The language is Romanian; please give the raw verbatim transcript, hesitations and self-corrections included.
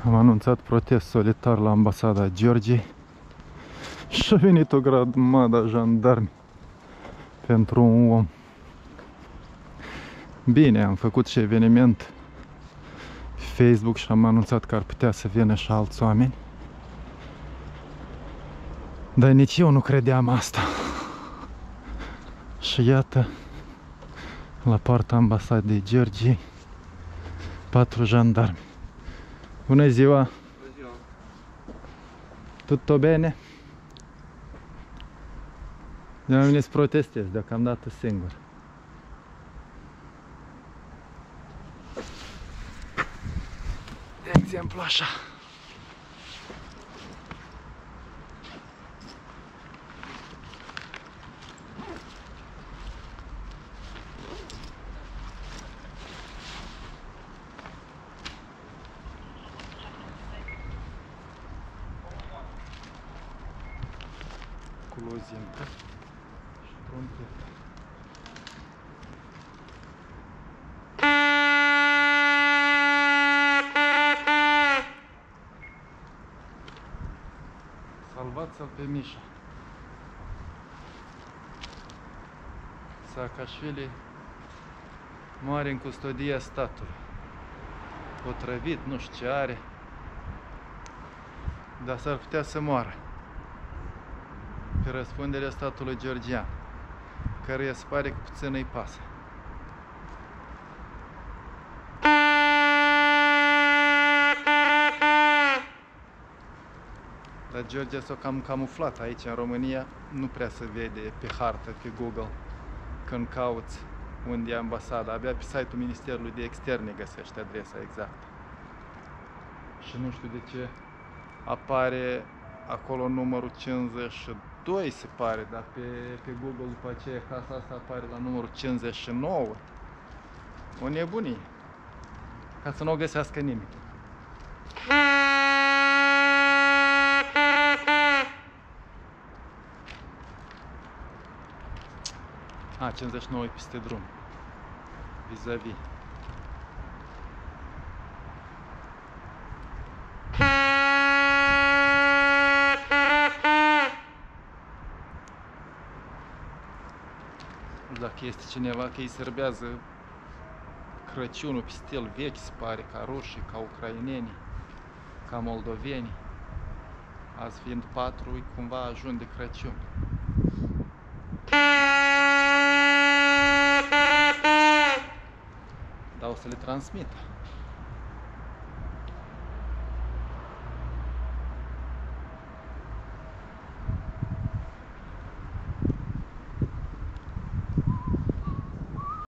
Am anunțat protest solitar la ambasada Georgiei și a venit o grămadă jandarmi pentru un om. Bine, am făcut și eveniment pe Facebook și am anunțat că ar putea să vină și alți oameni. Dar nici eu nu credeam asta. Și iată, la poarta ambasadei Georgiei, patru jandarmi. Bună ziua! Bună ziua! Tutto bene? Eu am venit să protestez, deocamdată singur. De exemplu așa. Cu lozincă și trompetă. Salvați-l pe Mișa. Saakashvili moare în custodia statului. Otrăvit, nu știu ce are, dar s-ar putea să moară pe răspunderea statului georgian, căruia se pare că puțin îi pasă. Dar Georgia s-a cam camuflat aici, în România, nu prea se vede pe hartă, pe Google, când cauți unde e ambasada. Abia pe site-ul Ministerului de Externe găsești adresa exactă. Și nu știu de ce apare acolo numărul cincizeci și doi, se pare, dar pe, pe Google după aceea casa asta apare la numărul cincizeci și nouă. O nebunie. Ca să nu o găsească nimeni. A, cincizeci și nouă e peste drum. Vis-a-vis. Dacă este cineva că îi serbează Crăciunul pe stil vechi, se pare, ca rușii, ca ucrainenii, ca moldovenii. Azi fiind patru, cumva ajung de Crăciun. Dar o să le transmit.